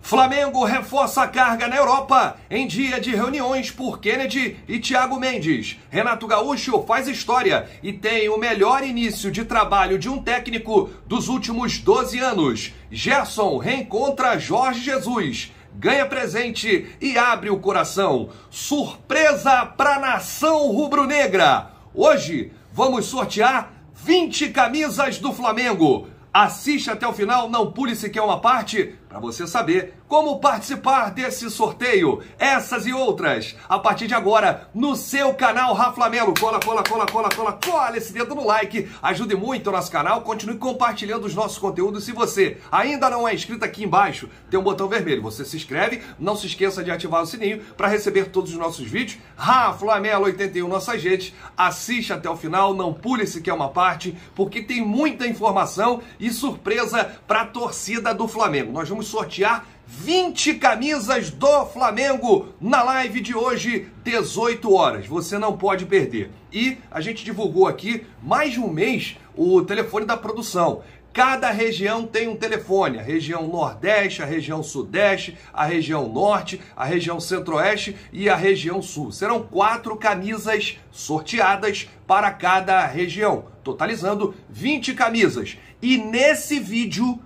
Flamengo reforça a carga na Europa em dia de reuniões por Kennedy e Thiago Mendes. Renato Gaúcho faz história e tem o melhor início de trabalho de um técnico dos últimos 12 anos. Gerson reencontra Jorge Jesus, ganha presente e abre o coração. Surpresa para a nação rubro-negra. Hoje vamos sortear 20 camisas do Flamengo. Assiste até o final, não pule sequer uma parte, para você saber como participar desse sorteio. Essas e outras, a partir de agora, no seu canal Raflamelo. Cola esse dedo no like, ajude muito o nosso canal, continue compartilhando os nossos conteúdos. Se você ainda não é inscrito, aqui embaixo tem um botão vermelho, você se inscreve, não se esqueça de ativar o sininho para receber todos os nossos vídeos. Raflamelo 81, nossas redes, assiste até o final, não pule sequer uma parte, porque tem muita informação e surpresa para a torcida do Flamengo. Nós vamos sortear 20 camisas do Flamengo na live de hoje, 18 horas. Você não pode perder. E a gente divulgou aqui mais de um mês o telefone da produção. Cada região tem um telefone, a região Nordeste, a região Sudeste, a região Norte, a região Centro-Oeste e a região Sul. Serão 4 camisas sorteadas para cada região, totalizando 20 camisas. E nesse vídeo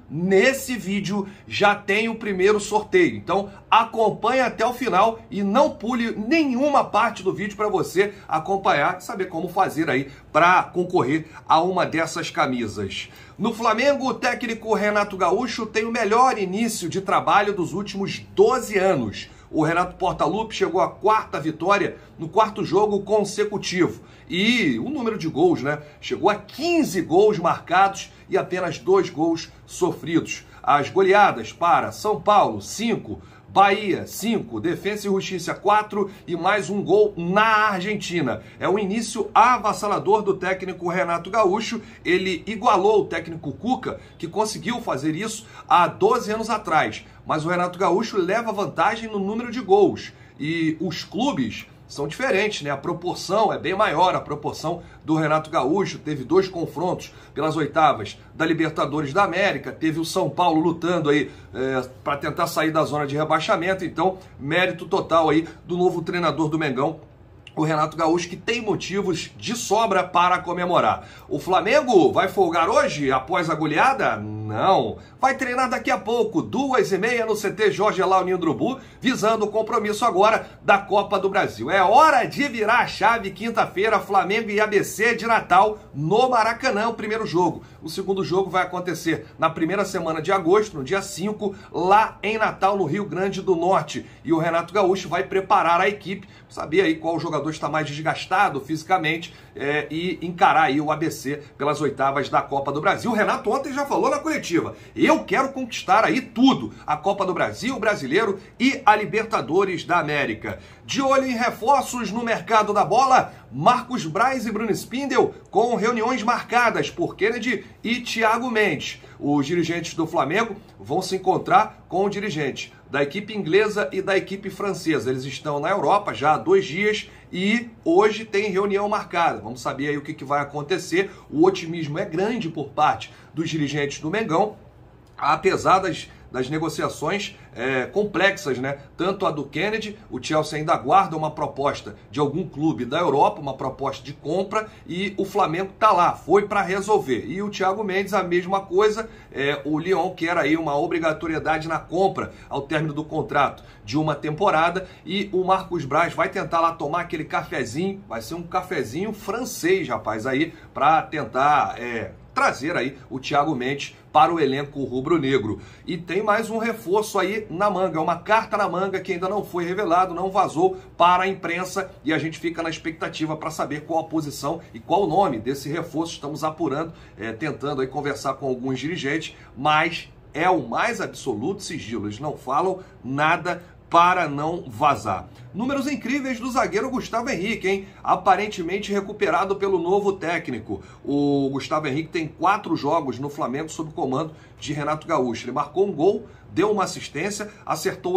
já tem o primeiro sorteio. Então acompanhe até o final e não pule nenhuma parte do vídeo para você acompanhar e saber como fazer aí para concorrer a uma dessas camisas. No Flamengo, o técnico Renato Gaúcho tem o melhor início de trabalho dos últimos 12 anos. O Renato Portaluppi chegou à 4ª vitória no 4º jogo consecutivo. E o número de gols, né? Chegou a 15 gols marcados e apenas 2 gols sofridos. As goleadas para São Paulo, 5, Bahia, 5, Defensa e Justiça, 4 e mais um gol na Argentina. É um início avassalador do técnico Renato Gaúcho. Ele igualou o técnico Cuca, que conseguiu fazer isso há 12 anos atrás. Mas o Renato Gaúcho leva vantagem no número de gols. E os clubes são diferentes, né? A proporção é bem maior, a proporção do Renato Gaúcho. Teve 2 confrontos pelas oitavas da Libertadores da América, teve o São Paulo lutando aí para tentar sair da zona de rebaixamento. Então, mérito total aí do novo treinador do Mengão, o Renato Gaúcho, que tem motivos de sobra para comemorar. O Flamengo vai folgar hoje após a goleada? Não. Vai treinar daqui a pouco, 2h30 no CT Jorge Elauninho Drubu, visando o compromisso agora da Copa do Brasil. É hora de virar a chave. Quinta-feira, Flamengo e ABC de Natal no Maracanã, o primeiro jogo. O segundo jogo vai acontecer na primeira semana de agosto, no dia 5, lá em Natal, no Rio Grande do Norte. E o Renato Gaúcho vai preparar a equipe, saber aí qual jogador está mais desgastado fisicamente e encarar aí o ABC pelas oitavas da Copa do Brasil. O Renato ontem já falou na coletiva: eu quero conquistar aí tudo, a Copa do Brasil, o Brasileiro e a Libertadores da América. De olho em reforços no mercado da bola, Marcos Braz e Bruno Spindel com reuniões marcadas por Kennedy e Thiago Mendes. Os dirigentes do Flamengo vão se encontrar com o dirigente da equipe inglesa e da equipe francesa. Eles estão na Europa já há 2 dias e hoje tem reunião marcada. Vamos saber aí o que vai acontecer. O otimismo é grande por parte dos dirigentes do Mengão, apesar das negociações complexas, né? Tanto a do Kennedy, o Chelsea ainda aguarda uma proposta de algum clube da Europa, uma proposta de compra, e o Flamengo tá lá, foi para resolver. E o Thiago Mendes, a mesma coisa, o Lyon quer aí uma obrigatoriedade na compra ao término do contrato de uma temporada, e o Marcos Braz vai tentar lá tomar aquele cafezinho, vai ser um cafezinho francês, rapaz, aí, para tentar trazer aí o Thiago Mendes para o elenco rubro-negro. E tem mais um reforço aí na manga, uma carta na manga que ainda não foi revelado, não vazou para a imprensa, e a gente fica na expectativa para saber qual a posição e qual o nome desse reforço. Estamos apurando, tentando aí conversar com alguns dirigentes, mas é o mais absoluto sigilo, eles não falam nada para não vazar. Números incríveis do zagueiro Gustavo Henrique, hein? Aparentemente recuperado pelo novo técnico. O Gustavo Henrique tem 4 jogos no Flamengo sob comando de Renato Gaúcho. Ele marcou um gol, deu uma assistência, acertou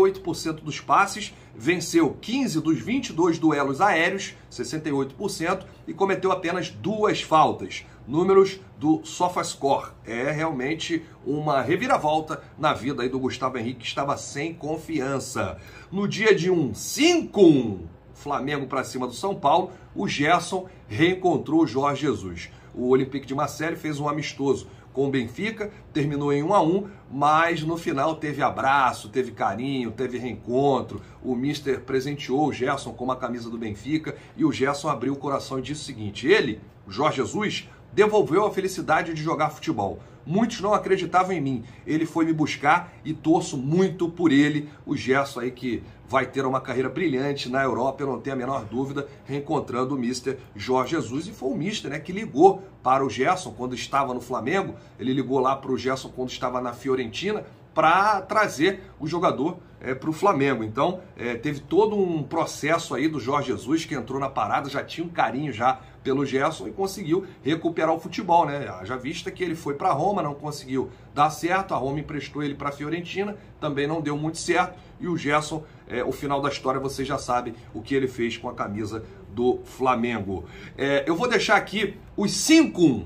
88% dos passes, venceu 15 dos 22 duelos aéreos, 68%, e cometeu apenas 2 faltas. números do SofaScore. É realmente uma reviravolta na vida aí do Gustavo Henrique, que estava sem confiança. No dia de um 5-1, Flamengo para cima do São Paulo, o Gerson reencontrou o Jorge Jesus. O Olympique de Marseille fez um amistoso com o Benfica, terminou em 1-1, mas no final teve abraço, teve carinho, teve reencontro. O Mister presenteou o Gerson com uma camisa do Benfica e o Gerson abriu o coração e disse o seguinte: ele, o Jorge Jesus, devolveu a felicidade de jogar futebol. Muitos não acreditavam em mim. Ele foi me buscar e torço muito por ele. O Gerson aí que vai ter uma carreira brilhante na Europa, eu não tenho a menor dúvida, reencontrando o Mister Jorge Jesus. E foi o Mister, né, que ligou para o Gerson quando estava no Flamengo. Ele ligou lá para o Gerson quando estava na Fiorentina para trazer o jogador para o Flamengo. Então, teve todo um processo aí do Jorge Jesus, que entrou na parada, já tinha um carinho já pelo Gerson e conseguiu recuperar o futebol, né? Já vista que ele foi para Roma, não conseguiu dar certo, a Roma emprestou ele para a Fiorentina, também não deu muito certo, e o Gerson, o final da história, vocês já sabem o que ele fez com a camisa do Flamengo. Eu vou deixar aqui os 5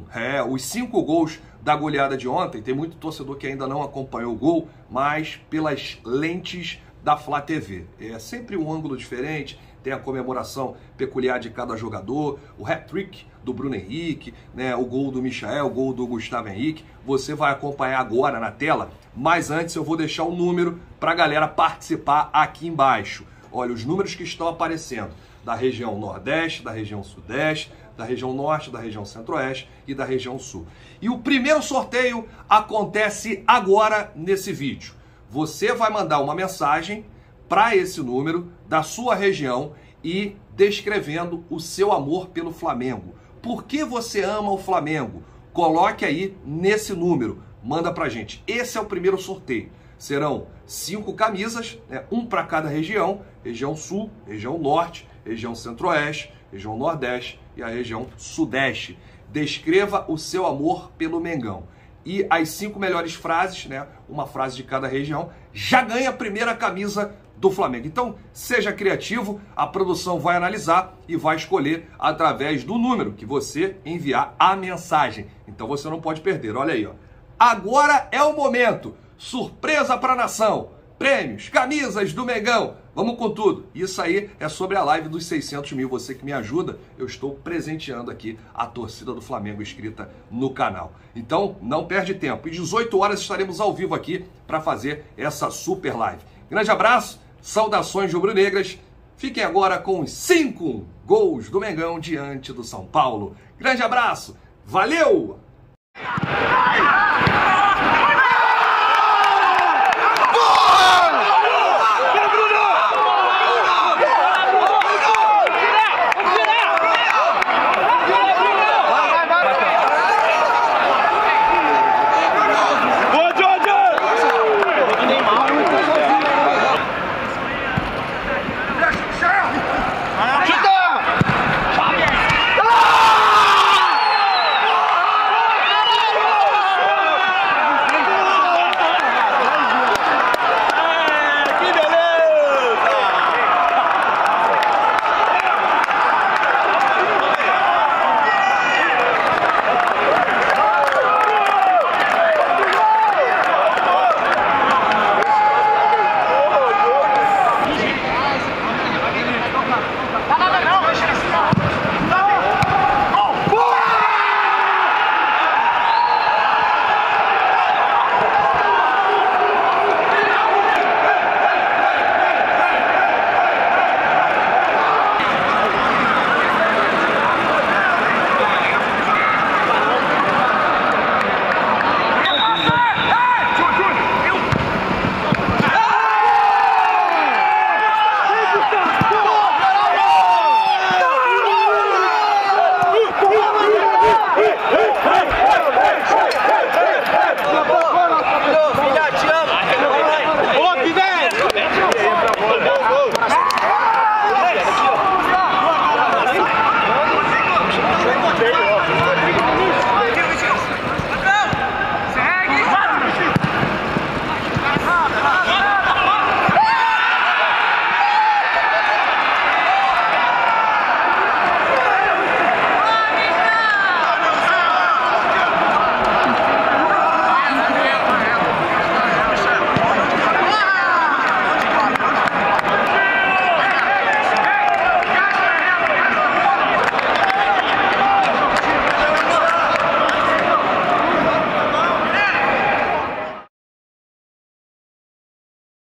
gols da goleada de ontem. Tem muito torcedor que ainda não acompanhou o gol, mas pelas lentes da Flá TV. É sempre um ângulo diferente, tem a comemoração peculiar de cada jogador, o hat-trick do Bruno Henrique, né, o gol do Michael, o gol do Gustavo Henrique. Você vai acompanhar agora na tela, mas antes eu vou deixar o número para a galera participar aqui embaixo. Olha, os números que estão aparecendo da região Nordeste, da região Sudeste, da região Norte, da região Centro-Oeste e da região Sul. E o primeiro sorteio acontece agora nesse vídeo. Você vai mandar uma mensagem para esse número da sua região e descrevendo o seu amor pelo Flamengo. Por que você ama o Flamengo? Coloque aí nesse número, manda pra gente. Esse é o primeiro sorteio. Serão 5 camisas, né, um para cada região, região Sul, região Norte, região Centro-Oeste, região Nordeste e a região Sudeste. Descreva o seu amor pelo Mengão. E as 5 melhores frases, né, uma frase de cada região, já ganha a primeira camisa do Flamengo. Então, seja criativo, a produção vai analisar e vai escolher através do número que você enviar a mensagem. Então você não pode perder, olha aí, ó. Agora é o momento, surpresa para a nação, prêmios, camisas do Mengão, vamos com tudo. Isso aí é sobre a live dos 600 mil, você que me ajuda, eu estou presenteando aqui a torcida do Flamengo inscrita no canal. Então, não perde tempo, e 18 horas estaremos ao vivo aqui para fazer essa super live. Grande abraço, saudações rubro-negras, fiquem agora com os 5 gols do Mengão diante do São Paulo. Grande abraço, valeu!